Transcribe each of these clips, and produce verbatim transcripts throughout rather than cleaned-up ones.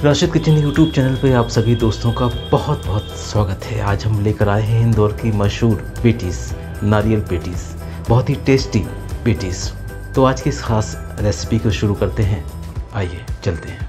Rashid kitchen YouTube channel पे आप सभी दोस्तों का बहुत बहुत स्वागत है। आज हम लेकर आए हैं इंदौर की मशहूर पेटीज़, नारियल पेटीज़, बहुत ही टेस्टी पेटीज़। तो आज की इस खास रेसिपी को शुरू करते हैं। आइए चलते हैं।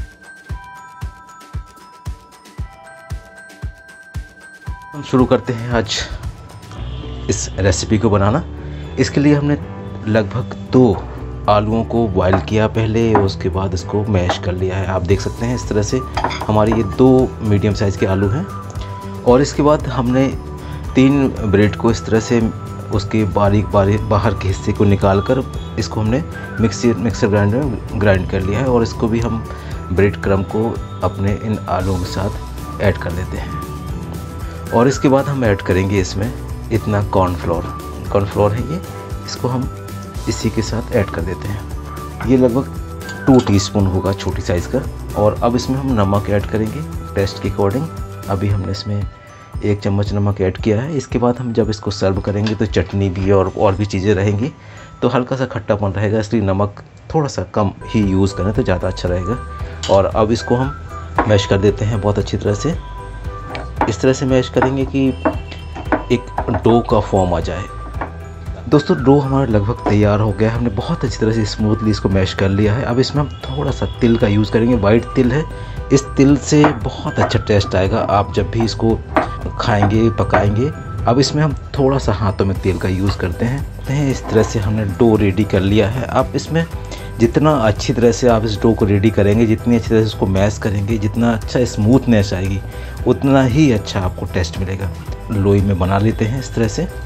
हम शुरू करते हैं आज इस रेसिपी को बनाना। इसके लिए हमने लगभग दो आलूओं को बॉयल किया पहले, उसके बाद इसको मैश कर लिया है। आप देख सकते हैं इस तरह से हमारे ये दो मीडियम साइज़ के आलू हैं। और इसके बाद हमने तीन ब्रेड को इस तरह से उसके बारीक बारीक बाहर के हिस्से को निकाल कर इसको हमने मिक्सी मिक्सर ग्राइंडर में ग्राइंड कर लिया है। और इसको भी हम ब्रेड क्रम्ब को अपने इन आलूओं के साथ ऐड कर देते हैं। और इसके बाद हम ऐड करेंगे इसमें इतना कॉर्नफ्लोर कॉर्नफ्लोर है ये, इसको हम इसी के साथ ऐड कर देते हैं। ये लगभग टू टीस्पून होगा छोटी साइज़ का। और अब इसमें हम नमक ऐड करेंगे टेस्ट के अकॉर्डिंग। अभी हमने इसमें एक चम्मच नमक ऐड किया है। इसके बाद हम जब इसको सर्व करेंगे तो चटनी भी और और भी चीज़ें रहेंगी, तो हल्का सा खट्टापन रहेगा, इसलिए नमक थोड़ा सा कम ही यूज़ करें तो ज़्यादा अच्छा रहेगा। और अब इसको हम मैश कर देते हैं बहुत अच्छी तरह से। इस तरह से मैश करेंगे कि एक डो का फॉर्म आ जाए। दोस्तों डो हमारा लगभग तैयार हो गया है। हमने बहुत अच्छी तरह से स्मूथली इसको मैश कर लिया है। अब इसमें हम थोड़ा सा तिल का यूज़ करेंगे, वाइट तिल है। इस तिल से बहुत अच्छा टेस्ट आएगा आप जब भी इसको खाएंगे, पकाएंगे। अब इसमें हम थोड़ा सा हाथों में तेल का यूज़ करते हैं। इस तरह से हमने डो रेडी कर लिया है। आप इसमें जितना अच्छी तरह से आप इस डो को रेडी करेंगे, जितनी अच्छी तरह से इसको मैश करेंगे, जितना अच्छा स्मूथनेस आएगी, उतना ही अच्छा आपको टेस्ट मिलेगा। लोई में बना लेते हैं इस तरह से।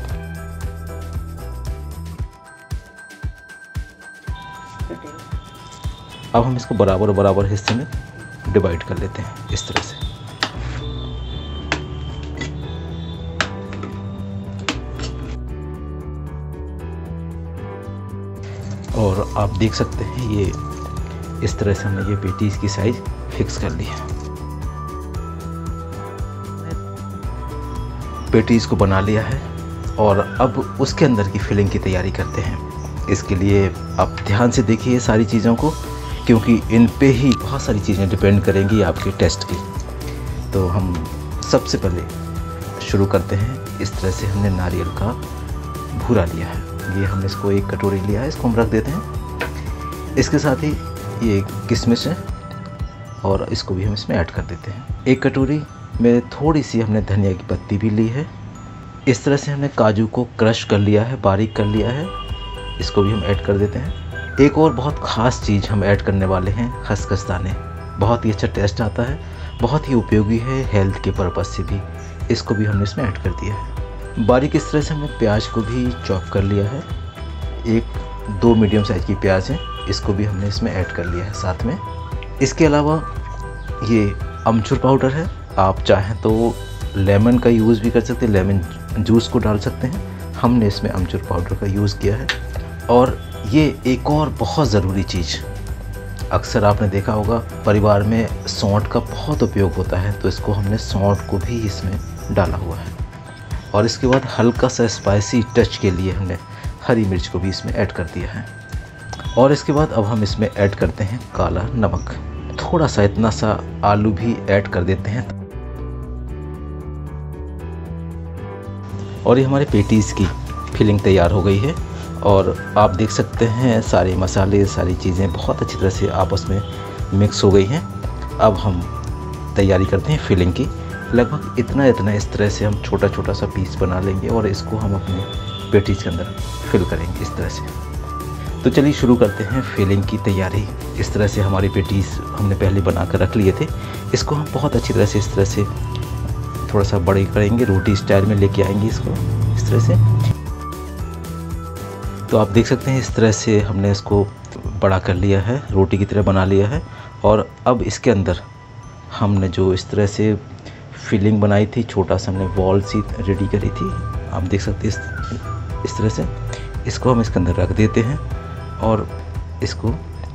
अब हम इसको बराबर बराबर हिस्से में डिवाइड कर लेते हैं इस तरह से। और आप देख सकते हैं ये इस तरह से हमने ये पेटीज की साइज फिक्स कर ली है। पेटीज को बना लिया है और अब उसके अंदर की फिलिंग की तैयारी करते हैं। इसके लिए आप ध्यान से देखिए सारी चीज़ों को, क्योंकि इन पे ही बहुत सारी चीज़ें डिपेंड करेंगी आपके टेस्ट की। तो हम सबसे पहले शुरू करते हैं। इस तरह से हमने नारियल का भूरा लिया है, ये हमने इसको एक कटोरी लिया है, इसको हम रख देते हैं। इसके साथ ही ये किशमिश है और इसको भी हम इसमें ऐड कर देते हैं। एक कटोरी में थोड़ी सी हमने धनिया की पत्ती भी ली है। इस तरह से हमने काजू को क्रश कर लिया है, बारीक कर लिया है, इसको भी हम ऐड कर देते हैं। एक और बहुत ख़ास चीज़ हम ऐड करने वाले हैं, खसखस दाने। बहुत ही अच्छा टेस्ट आता है, बहुत ही उपयोगी है हेल्थ के पर्पज़ से भी। इसको भी हमने इसमें ऐड कर दिया है। बारीक इस तरह से हमने प्याज को भी चॉप कर लिया है। एक दो मीडियम साइज़ की प्याज है, इसको भी हमने इसमें ऐड कर लिया है साथ में। इसके अलावा ये अमचूर पाउडर है, आप चाहें तो लेमन का यूज़ भी कर सकते हैं, लेमन जूस को डाल सकते हैं। हमने इसमें अमचूर पाउडर का यूज़ किया है। और ये एक और बहुत ज़रूरी चीज़, अक्सर आपने देखा होगा परिवार में सौंठ का बहुत उपयोग होता है, तो इसको हमने सौंठ को भी इसमें डाला हुआ है। और इसके बाद हल्का सा स्पाइसी टच के लिए हमने हरी मिर्च को भी इसमें ऐड कर दिया है। और इसके बाद अब हम इसमें ऐड करते हैं काला नमक, थोड़ा सा, इतना सा आलू भी ऐड कर देते हैं। और ये हमारे पेटीज़ की फिलिंग तैयार हो गई है। और आप देख सकते हैं सारे मसाले, सारी चीज़ें बहुत अच्छी तरह से आपस में मिक्स हो गई हैं। अब हम तैयारी करते हैं फिलिंग की। लगभग इतना इतना इस तरह से हम छोटा छोटा सा पीस बना लेंगे और इसको हम अपने पेटीज के अंदर फिल करेंगे इस तरह से। तो चलिए शुरू करते हैं फिलिंग की तैयारी। इस तरह से हमारी पेटीज हमने पहले बना कर रख लिए थे। इसको हम बहुत अच्छी तरह से इस तरह से थोड़ा सा बड़े करेंगे, रोटी स्टाइल में लेके आएंगे इसको इस तरह से। तो आप देख सकते हैं इस तरह से हमने इसको बड़ा कर लिया है, रोटी की तरह बना लिया है। और अब इसके अंदर हमने जो इस तरह से फिलिंग बनाई थी, छोटा सा हमने बॉल सी रेडी करी थी, आप देख सकते हैं इस, इस तरह से इसको हम इसके अंदर रख देते हैं। और इसको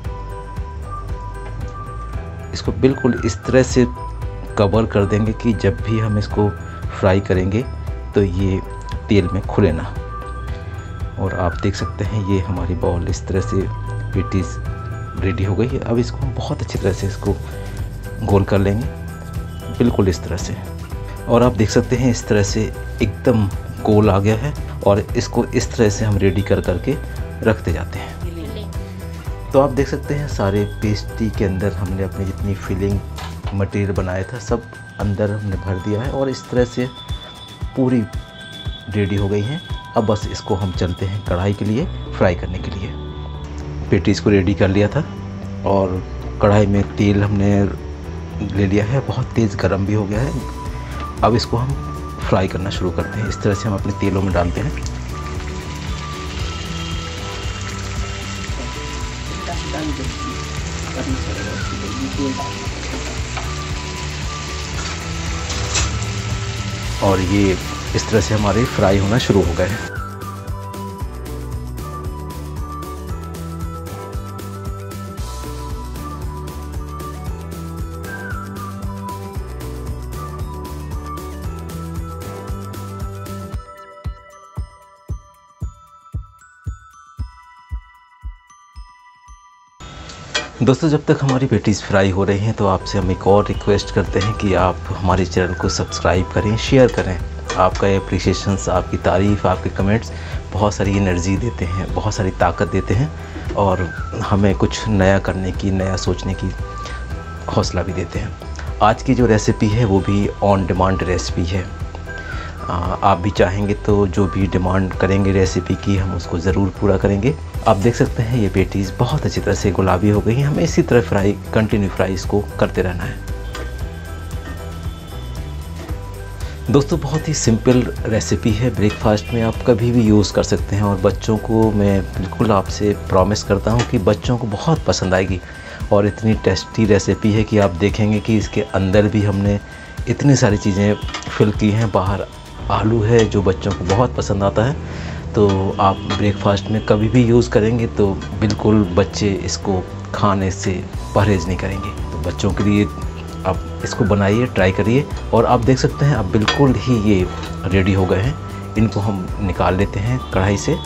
इसको बिल्कुल इस तरह से कवर कर देंगे कि जब भी हम इसको फ्राई करेंगे तो ये तेल में खुले ना। और आप देख सकते हैं ये हमारी बॉल इस तरह से पेटीज रेडी हो गई है। अब इसको हम बहुत अच्छी तरह से इसको गोल कर लेंगे बिल्कुल इस तरह से। और आप देख सकते हैं इस तरह से एकदम गोल आ गया है और इसको इस तरह से हम रेडी कर करके रखते जाते हैं। तो आप देख सकते हैं सारे पेस्ट्री के अंदर हमने अपनी जितनी फिलिंग मटेरियल बनाया था सब अंदर हमने भर दिया है और इस तरह से पूरी रेडी हो गई हैं। अब बस इसको हम चलते हैं कढ़ाई के लिए फ्राई करने के लिए। पेटीज को रेडी कर लिया था और कढ़ाई में तेल हमने ले लिया है, बहुत तेज़ गर्म भी हो गया है। अब इसको हम फ्राई करना शुरू करते हैं। इस तरह से हम अपने तेलों में डालते हैं। और ये इस तरह से हमारे फ्राई होना शुरू हो गए हैं। दोस्तों जब तक हमारी पेटीज़ फ्राई हो रही हैं तो आपसे हम एक और रिक्वेस्ट करते हैं कि आप हमारे चैनल को सब्सक्राइब करें, शेयर करें। आपका एप्रिशिएशंस, आपकी तारीफ़, आपके कमेंट्स बहुत सारी एनर्जी देते हैं, बहुत सारी ताकत देते हैं और हमें कुछ नया करने की, नया सोचने की हौसला भी देते हैं। आज की जो रेसिपी है वो भी ऑन डिमांड रेसिपी है। आप भी चाहेंगे तो जो भी डिमांड करेंगे रेसिपी की हम उसको ज़रूर पूरा करेंगे। आप देख सकते हैं ये पेटीज़ बहुत अच्छी तरह से गुलाबी हो गई हैं। हमें इसी तरह फ्राई, कंटिन्यू फ्राई इसको करते रहना है। दोस्तों बहुत ही सिंपल रेसिपी है, ब्रेकफास्ट में आप कभी भी यूज़ कर सकते हैं और बच्चों को मैं बिल्कुल आपसे प्रॉमिस करता हूँ कि बच्चों को बहुत पसंद आएगी। और इतनी टेस्टी रेसिपी है कि आप देखेंगे कि इसके अंदर भी हमने इतनी सारी चीज़ें फिल की हैं। बाहर आलू है जो बच्चों को बहुत पसंद आता है, तो आप ब्रेकफास्ट में कभी भी यूज़ करेंगे तो बिल्कुल बच्चे इसको खाने से परहेज़ नहीं करेंगे। तो बच्चों के लिए आप इसको बनाइए, ट्राई करिए। और आप देख सकते हैं अब बिल्कुल ही ये रेडी हो गए हैं। इनको हम निकाल लेते हैं कढ़ाई से।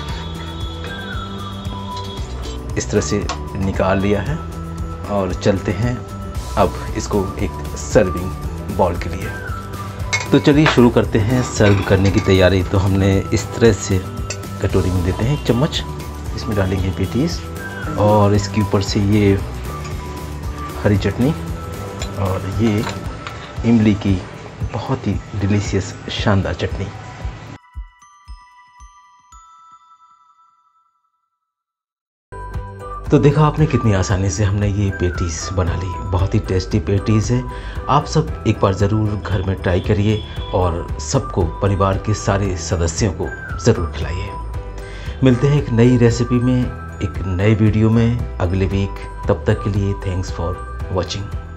इस तरह से निकाल लिया है और चलते हैं अब इसको एक सर्विंग बाउल के लिए। तो चलिए शुरू करते हैं सर्व करने की तैयारी। तो हमने इस तरह से कटोरी में देते हैं एक चम्मच, इसमें डालेंगे पेटीज़ और इसके ऊपर से ये हरी चटनी और ये इमली की बहुत ही डिलीशियस शानदार चटनी। तो देखा आपने कितनी आसानी से हमने ये पेटीज़ बना ली। बहुत ही टेस्टी पेटीज़ है। आप सब एक बार ज़रूर घर में ट्राई करिए और सबको, परिवार के सारे सदस्यों को ज़रूर खिलाइए। मिलते हैं एक नई रेसिपी में, एक नए वीडियो में अगले वीक। तब तक के लिए थैंक्स फॉर वॉचिंग।